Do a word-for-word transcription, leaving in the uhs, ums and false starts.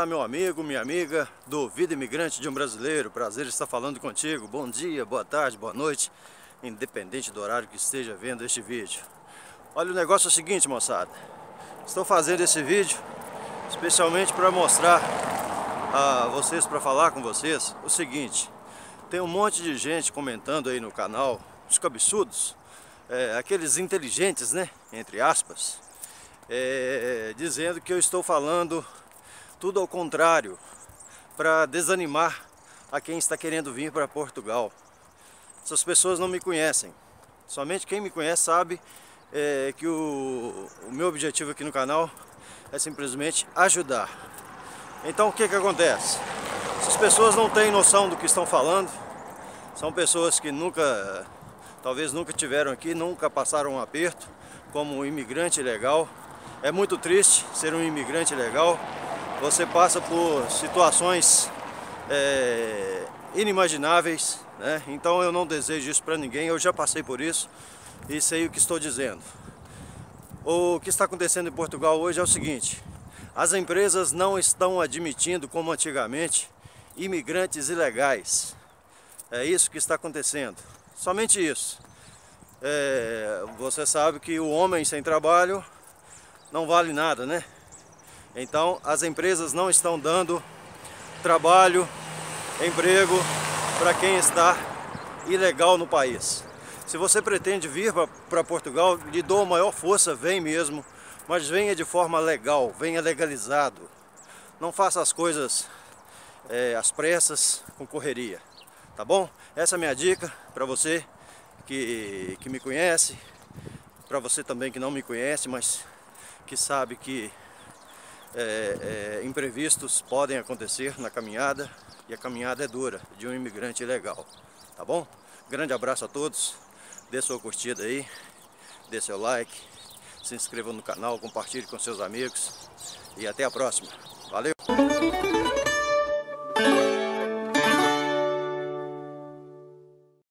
Olá, meu amigo, minha amiga do Vida Imigrante de um Brasileiro. Prazer estar falando contigo. Bom dia, boa tarde, boa noite, independente do horário que esteja vendo este vídeo. Olha, o negócio é o seguinte, moçada. Estou fazendo esse vídeo especialmente para mostrar a vocês, para falar com vocês o seguinte. Tem um monte de gente comentando aí no canal, os cabeçudos, é, aqueles inteligentes, né, entre aspas, é, dizendo que eu estou falando tudo ao contrário, para desanimar a quem está querendo vir para Portugal. Essas pessoas não me conhecem. Somente quem me conhece sabe é, que o, o meu objetivo aqui no canal é simplesmente ajudar. Então o que que acontece? Essas pessoas não têm noção do que estão falando. São pessoas que nunca, talvez nunca tiveram aqui, nunca passaram um aperto como um imigrante ilegal. É muito triste ser um imigrante ilegal. Você passa por situações é, inimagináveis, né? Então eu não desejo isso para ninguém, eu já passei por isso e sei o que estou dizendo. O que está acontecendo em Portugal hoje é o seguinte: as empresas não estão admitindo, como antigamente, imigrantes ilegais. É isso que está acontecendo, somente isso. É, você sabe que o homem sem trabalho não vale nada, né? Então as empresas não estão dando trabalho, emprego para quem está ilegal no país. Se você pretende vir para Portugal, lhe dou a maior força, vem mesmo, mas venha de forma legal, venha legalizado. Não faça as coisas é, às pressas, com correria, tá bom? Essa é a minha dica para você que, que me conhece, para você também que não me conhece, mas que sabe que É, é, imprevistos podem acontecer na caminhada, e a caminhada é dura de um imigrante ilegal, tá bom? Grande abraço a todos, dê sua curtida aí, dê seu like, se inscreva no canal, compartilhe com seus amigos e até a próxima. Valeu!